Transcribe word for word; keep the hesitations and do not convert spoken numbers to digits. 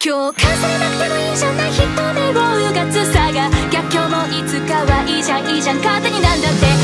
共感されなくてもいいじゃない人目をうがつさが逆境もいつかはいいじゃんいいじゃん勝手になんだって